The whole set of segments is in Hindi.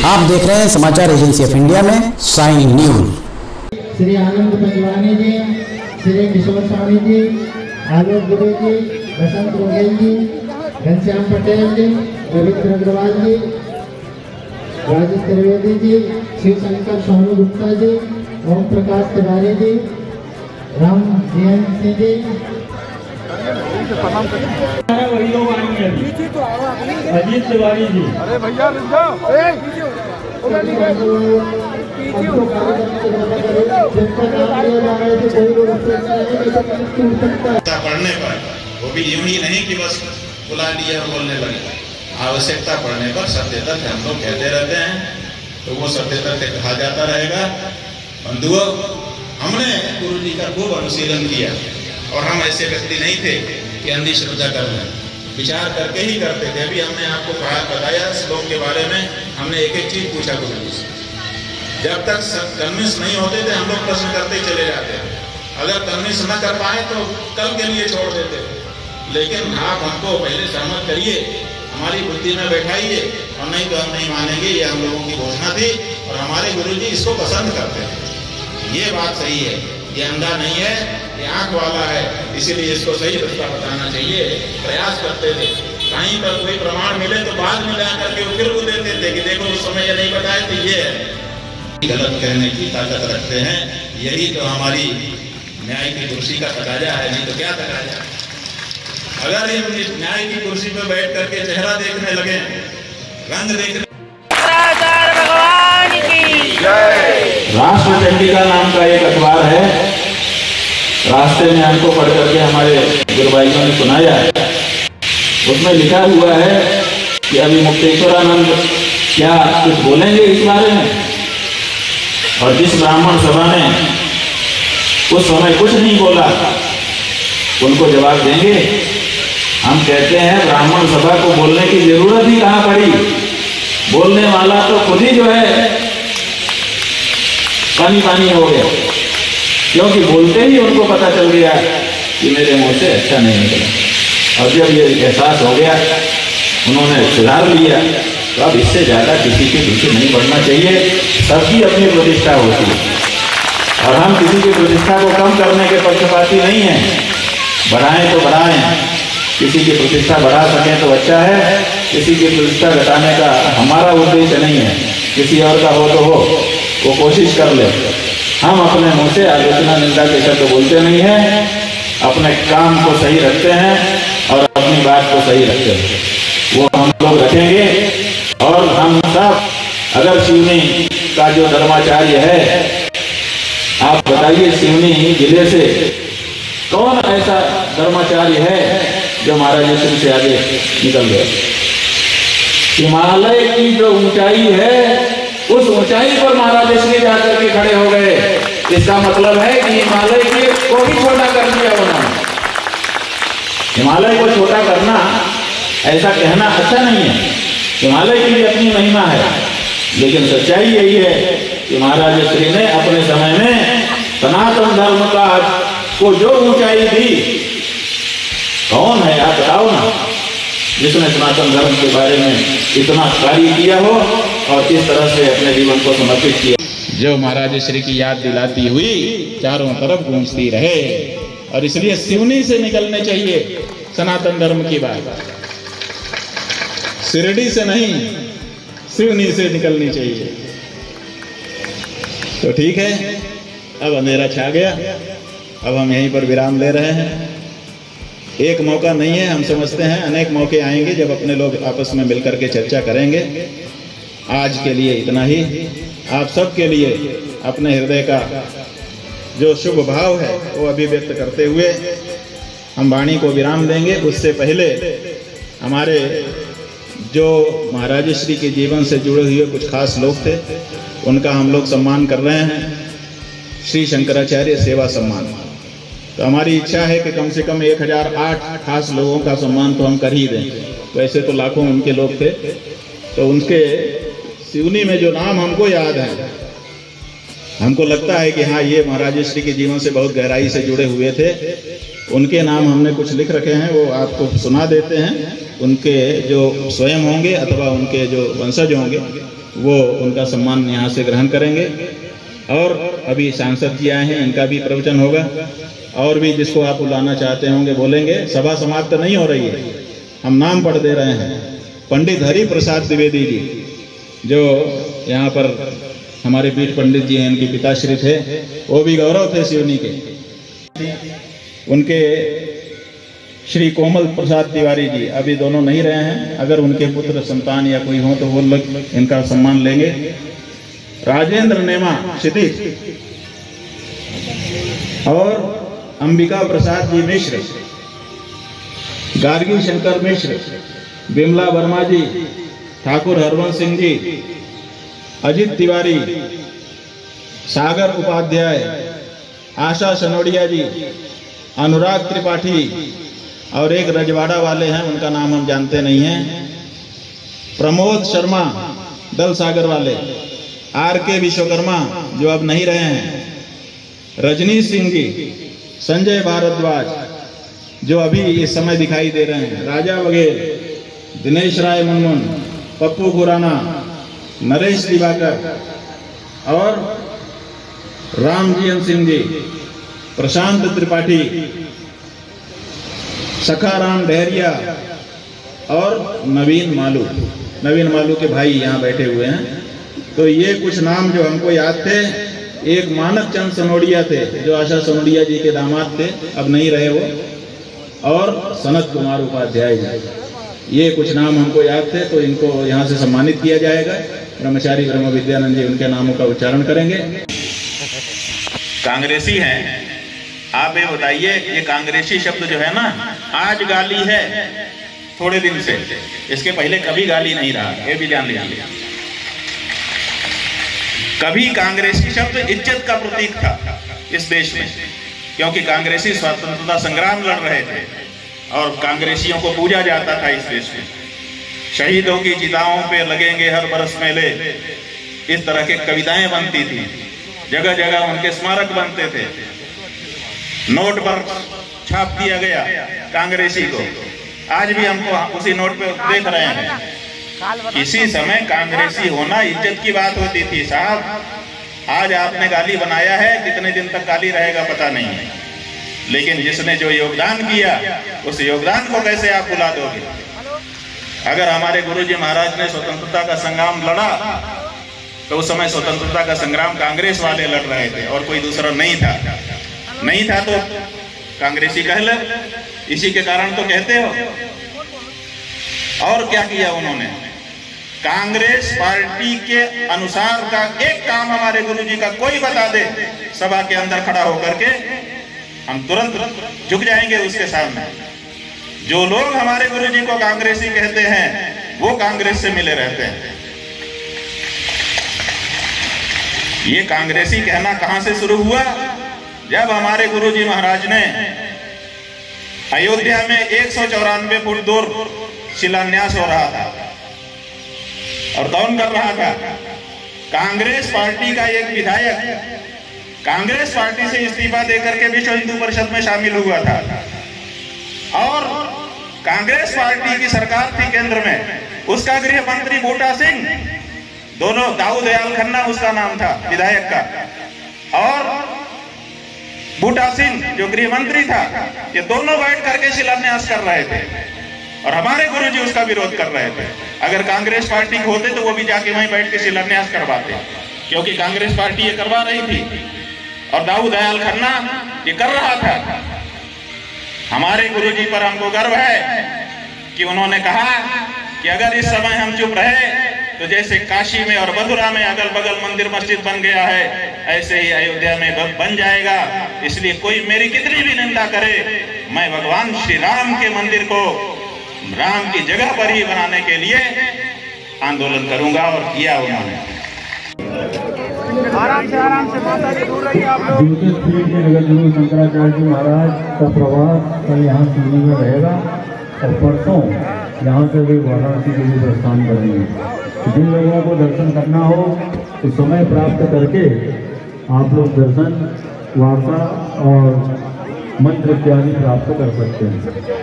आप देख रहे हैं समाचार एजेंसी ऑफ इंडिया में साइन न्यूज। श्री आनंद पंजवानी जी, श्री किशोर स्वामी जी, आलोक दुबे जी, बसंत रोगेल जी, घनश्याम पटेल जी, रविंद्र अग्रवाल जी, राजेश त्रिवेदी जी, शिव शंकर सोनू गुप्ता जी, ओम प्रकाश तिवारी जी, राम जयंत सिंह जी, वही लोग आएंगे अजीत तिवारी जी। अरे भैया पढ़ने पर वो भी यूं ही नहीं कि बस बुला लिया और बोलने लगे, आवश्यकता पड़ने पर सत्य तथ्य हम लोग कहते रहते हैं, तो वो सत्य तथ्य कहा जाता रहेगा। बंधुओं, हमने गुरु जी का खूब अनुशीलन किया और हम ऐसे व्यक्ति नहीं थे कि अंधश्रद्धा कर लें, विचार करके ही करते थे। अभी हमने आपको बताया श्लोक के बारे में, हमने एक एक चीज पूछा गुरु जी से। जब तक कन्विंस नहीं होते थे हम लोग प्रश्न करते चले जाते, अगर कन्विंस न कर पाए तो कल के लिए छोड़ देते। लेकिन आप हमको पहले सहमत करिए, हमारी बुद्धि में बैठाइए, और नहीं तो हम नहीं मानेंगे। ये हम लोगों की घोषणा थी और हमारे गुरु जी इसको पसंद करते थे। ये बात सही है, ये अंधा नहीं है, ये आंख वाला है, इसीलिए इसको सही रास्ता बताना चाहिए। प्रयास करते थे, कहीं पर कोई प्रमाण मिले तो बाद में ला करके फिर वो देते थे कि देखो उस समय ये नहीं बताए थे, ये है। गलत कहने की ताकत रखते हैं, यही तो हमारी न्याय की कुर्सी का तकाजा है, नहीं तो क्या तकाजा। अगर ये न्याय की कुर्सी पर बैठ करके चेहरा देखने लगे, रंग देखने। भगवान की जय। राष्ट्र चंडिका नाम का एक अखबार है, रास्ते में हमको पढ़ करके हमारे गुरु भाइयों ने सुनाया। उसमें लिखा हुआ है कि अभी मुक्तेश्वरानंद क्या कुछ बोलेंगे इस बारे में, और जिस ब्राह्मण सभा ने उस समय कुछ नहीं बोला उनको जवाब देंगे। हम कहते हैं ब्राह्मण सभा को बोलने की जरूरत ही कहाँ पड़ी, बोलने वाला तो खुद ही जो है पानी पानी हो गया, क्योंकि बोलते ही उनको पता चल गया कि मेरे मुंह से अच्छा नहीं निकला। और जब ये एहसास हो गया, उन्होंने सुधार लिया, तो अब इससे ज़्यादा किसी के पीछे नहीं बढ़ना चाहिए। सबकी अपनी प्रतिष्ठा होती है और हम किसी की प्रतिष्ठा को कम करने के पक्षपाती नहीं हैं। बढ़ाएं तो बढ़ाएं, किसी की प्रतिष्ठा बढ़ा सकें तो अच्छा है, किसी की प्रतिष्ठा घटाने का हमारा उद्देश्य नहीं है। किसी और का हो तो हो, वो कोशिश कर ले। हम अपने मुंह से आलोचना निंदा के शब्द बोलते नहीं हैं, अपने काम को सही रखते हैं और अपनी बात को सही रखते हैं, वो हम लोग रखेंगे। और हम सब, अगर सिवनी का जो धर्माचार्य है, आप बताइए सिवनी जिले से कौन ऐसा धर्माचार्य है जो महाराज श्री से आगे निकल गया। हिमालय की जो ऊंचाई है, उस ऊंचाई पर महाराज श्री जाकर के खड़े हो गए। इसका मतलब है कि हिमालय को भी छोटा कर दिया उन्होंने। हिमालय को छोटा करना, ऐसा कहना अच्छा नहीं है। हिमालय की भी अपनी महिमा है, लेकिन सच्चाई यही है कि महाराज श्री ने अपने समय में सनातन धर्म का को जो ऊंचाई दी, कौन है आप बताओ ना, जिसने सनातन धर्म के बारे में इतना कार्य किया हो और इस तरह से अपने जीवन को समर्पित किया, जो महाराज श्री की याद दिलाती हुई चारों तरफ गूंजती रहे। और इसलिए सिवनी से निकलने चाहिए सनातन धर्म की बात, शिरडी से नहीं, सिवनी से निकलनी चाहिए। तो ठीक है, अब अंधेरा छा गया, अब हम यहीं पर विराम ले रहे हैं। एक मौका नहीं है, हम समझते हैं अनेक मौके आएंगे जब अपने लोग आपस में मिलकर के चर्चा करेंगे। आज के लिए इतना ही। आप सबके लिए अपने हृदय का जो शुभ भाव है वो अभिव्यक्त करते हुए हम वाणी को विराम देंगे। उससे पहले हमारे जो महाराज श्री के जीवन से जुड़े हुए कुछ खास लोग थे, उनका हम लोग सम्मान कर रहे हैं, श्री शंकराचार्य सेवा सम्मान। तो हमारी इच्छा है कि कम से कम 1008 खास लोगों का सम्मान तो हम कर ही दें। वैसे तो लाखों उनके लोग थे, तो उनके सिवनी में जो नाम हमको याद है, हमको लगता है कि हाँ, ये महाराज श्री के जीवन से बहुत गहराई से जुड़े हुए थे। उनके नाम हमने कुछ लिख रखे हैं, वो आपको सुना देते हैं। उनके जो स्वयं होंगे अथवा उनके जो वंशज होंगे वो उनका सम्मान यहाँ से ग्रहण करेंगे। और अभी सांसद जी आए हैं, इनका भी प्रवचन होगा। और भी जिसको आप बुलाना चाहते होंगे बोलेंगे। सभा समाप्त नहीं हो रही है, हम नाम पढ़ दे रहे हैं। पंडित हरि प्रसाद द्विवेदी जी, जो यहाँ पर हमारे पीठ पंडित जी हैं, इनके पिताश्री थे, वो भी गौरव थे सिवनी के। उनके श्री कोमल प्रसाद तिवारी जी अभी दोनों नहीं रहे हैं, अगर उनके पुत्र संतान या कोई हो तो वो लोग इनका सम्मान लेंगे। राजेंद्र नेमा क्षितिज और अंबिका प्रसाद जी मिश्र, गार्गी शंकर मिश्र, बिमला वर्मा जी, ठाकुर हरवंश सिंह जी, अजित तिवारी, सागर उपाध्याय, आशा सनोडिया जी, अनुराग त्रिपाठी और एक रजवाड़ा वाले हैं, उनका नाम हम जानते नहीं हैं, प्रमोद शर्मा दल सागर वाले, आर के विश्वकर्मा जो अब नहीं रहे हैं, रजनीश सिंह जी, संजय भारद्वाज जो अभी इस समय दिखाई दे रहे हैं, राजा वगैरह, दिनेश राय मुनमुन, पप्पू खुराना, नरेश दिवाकर और रामजीवन सिंह जी, प्रशांत त्रिपाठी, सखाराम डहरिया और नवीन मालू के भाई यहाँ बैठे हुए हैं। तो ये कुछ नाम जो हमको याद थे। एक मानक चंद सनोडिया थे जो आशा सनोडिया जी के दामाद थे, अब नहीं रहे वो, और सनत कुमार उपाध्याय जी, ये कुछ नाम हमको याद थे। तो इनको यहाँ से सम्मानित किया जाएगा। ब्रह्मचारी ब्रह्म विद्यानंद जी उनके नामों का उच्चारण करेंगे। कांग्रेसी हैं, आप ये बताइए, ये कांग्रेसी शब्द जो है ना, आज गाली है थोड़े दिन से, इसके पहले कभी गाली नहीं रहा, ये भी जान लीजिए। कभी कांग्रेसी शब्द इज्जत का प्रतीक था इस देश में, क्योंकि कांग्रेसी स्वतंत्रता संग्राम लड़ रहे थे और कांग्रेसियों को पूजा जाता था इस देश में। शहीदों की चिताओं पे लगेंगे हर बरस मेले, इस तरह की कविताएं बनती थी, जगह जगह उनके स्मारक बनते थे, नोट पर छाप दिया गया कांग्रेसी को। आज भी हमको उसी नोट पे देख रहे हैं। किसी समय कांग्रेसी होना इज्जत की बात होती थी साहब। आज आपने गाली बनाया है, कितने दिन तक गाली रहेगा पता नहीं है, लेकिन जिसने जो योगदान किया उस योगदान को कैसे आप भुला दोगे। अगर हमारे गुरुजी महाराज ने स्वतंत्रता का संग्राम लड़ा तो उस समय स्वतंत्रता का संग्राम कांग्रेस वाले लड़ रहे थे और कोई दूसरा नहीं था तो कांग्रेसी कह ले, इसी के कारण तो कहते हो। और क्या किया उन्होंने? कांग्रेस पार्टी के अनुसार का एक काम हमारे गुरुजी का कोई बता दे सभा के अंदर खड़ा होकर के, हम तुरंत झुक जाएंगे उसके सामने। जो लोग हमारे गुरुजी को कांग्रेसी कहते हैं वो कांग्रेस से मिले रहते हैं। ये कांग्रेसी कहना कहां से शुरू हुआ? जब हमारे गुरुजी महाराज ने अयोध्या में 194 फुट दूर शिलान्यास हो रहा था और कौन कर रहा था? कांग्रेस पार्टी का एक विधायक कांग्रेस पार्टी से इस्तीफा देकर के विश्व हिंदू परिषद में शामिल हुआ था और कांग्रेस पार्टी की सरकार थी केंद्र में। उसका गृह मंत्री बूटा सिंह, दोनों, दाऊ दयाल खन्ना उसका नाम था विधायक का, और बूटा सिंह जो गृह मंत्री था, ये दोनों बैठ करके शिलान्यास कर रहे थे और हमारे गुरुजी उसका विरोध कर रहे थे। अगर कांग्रेस पार्टी होते तो वो भी जाके वहीं बैठ के शिलान्यास करवाते, क्योंकि कांग्रेस पार्टी ये करवा रही थी और दाऊ दयाल खन्ना ये कर रहा था। हमारे गुरुजी पर हमको गर्व है कि उन्होंने कहा कि अगर इस समय हम चुप रहे तो जैसे काशी में और मथुरा में अगल बगल मंदिर मस्जिद बन गया है, ऐसे ही अयोध्या में बन जाएगा। इसलिए कोई मेरी कितनी भी निंदा करे, मैं भगवान श्री राम के मंदिर को राम की जगह पर ही बनाने के लिए आंदोलन करूंगा और किया उन्होंने। आराम से माता जी दूर रहिए आप लोग। जिनके पीठ में नगर गुरु शंकराचार्य जी महाराज का प्रवास कल यहाँ सिवनी में रहेगा और परसों यहाँ से वे वाराणसी के लिए प्रस्थान करेंगे। जिन लोगों को दर्शन करना हो तो समय प्राप्त करके आप लोग दर्शन, वार्ता और मंत्र इत्यादि प्राप्त कर सकते हैं।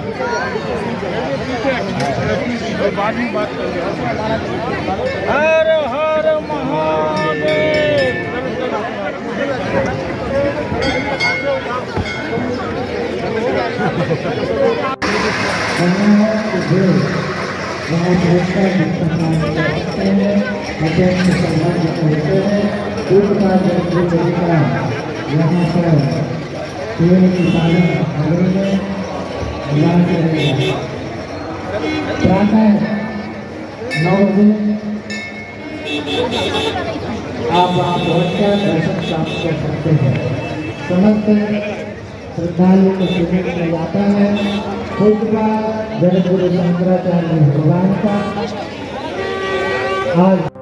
अरे आप वहाँ पहुँचकर दर्शन प्राप्त कर सकते हैं। समस्त श्रद्धालुओं को सुनने में जाता है पूज्य जगत गुरु शंकराचार्य भगवान का आज